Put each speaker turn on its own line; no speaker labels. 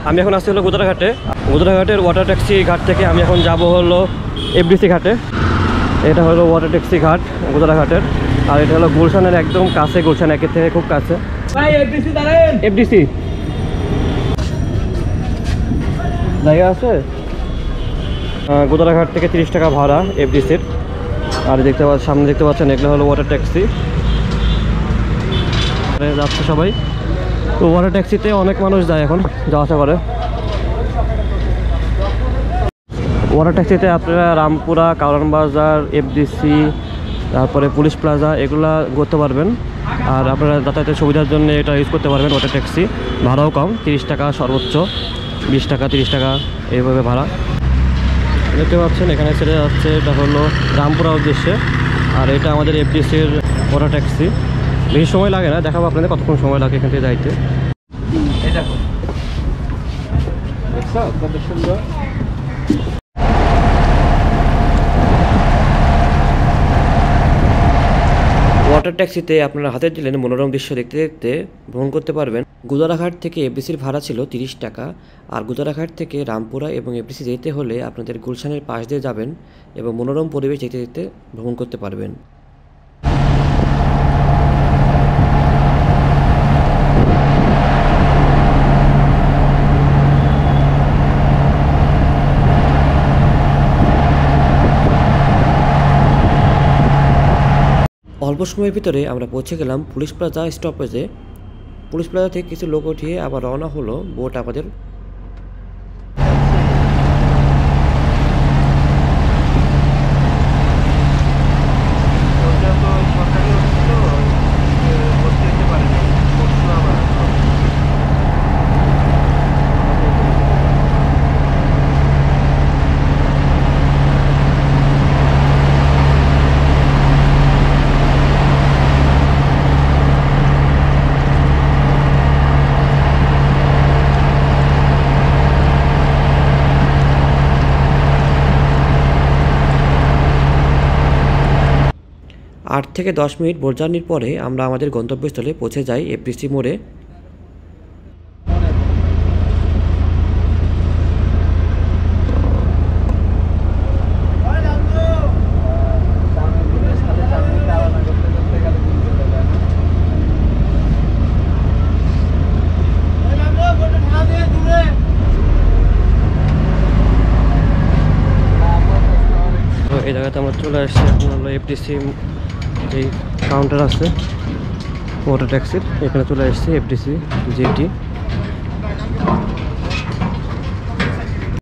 আমি এখন আসছি হলো গোদারাঘাটে। গোদারাঘাটের ওয়াটার ট্যাক্সি ঘাট থেকে আমি এখন যাব হলো এফডিসি ঘাটে। এটা হলো ওয়াটার ট্যাক্সি ঘাট গোদারাঘাটের, আর এটা হলো গুলশানের একদম কাছে, গুলশান একের থেকে খুব কাছে। এফডিসি জায়গা আছে। গোদারাঘাট থেকে 30 টাকা ভাড়া এফডিসির। আর সামনে দেখতে পাচ্ছেন এগুলো হলো ওয়াটার ট্যাক্সি, যাচ্ছে সবাই। তো ওয়াটার ট্যাক্সিতে অনেক মানুষ যায়, এখন যাওয়া আসা করে। ওয়াটার ট্যাক্সিতে আপনারা রামপুরা, কারণ বাজার, এফডিসি, তারপরে পুলিশ প্লাজা এগুলা করতে পারবেন। আর আপনারা যাতায়াতের সুবিধার জন্য এটা ইউজ করতে পারবেন। ওয়াটার ট্যাক্সি ভাড়াও কম, 30 টাকা সর্বোচ্চ, 20 টাকা 30 টাকা এইভাবে ভাড়া। দেখতে পাচ্ছেন এখানে ছেড়ে যাচ্ছে, এটা হলো রামপুরা উদ্দেশ্যে। আর এটা আমাদের এফডিসির ওয়াটার ট্যাক্সি। বেশি সময় লাগে না, দেখাবো আপনাদের কতক্ষণ সময় লাগে এখান থেকে যাইতে। ওয়াটার ট্যাক্সিতে আপনারা হাতের দিলেন মনোরম দৃশ্য দেখতে দেখতে ভ্রমণ করতে পারবেন। গোদারাঘাট থেকে এফডিসির ভাড়া ছিল 30 টাকা। আর গোদারাঘাট থেকে রামপুরা এবং এফডিসি যেতে হলে আপনাদের গুলশানের পাশ দিয়ে যাবেন এবং মনোরম পরিবেশ দেখতে দেখতে ভ্রমণ করতে পারবেন। অল্প সময়ের ভিতরে আমরা পৌঁছে গেলাম পুলিশ প্লাজা স্টপেজে। পুলিশ প্লাজা থেকে কিছু লোক উঠিয়ে আবার রওনা হলো বোট আমাদের। আট থেকে 10 মিনিট বোট জার্নির পরে আমরা আমাদের গন্তব্যস্থলে পৌঁছে যাই এফডিসি মোড়ে। এই জায়গাতে আমরা চলে আসছি, হলো এফডিসি যে কাউন্টার আছে ওয়াটার ট্যাক্সির, এখানে চলে আসছি এফডিসি জেটি।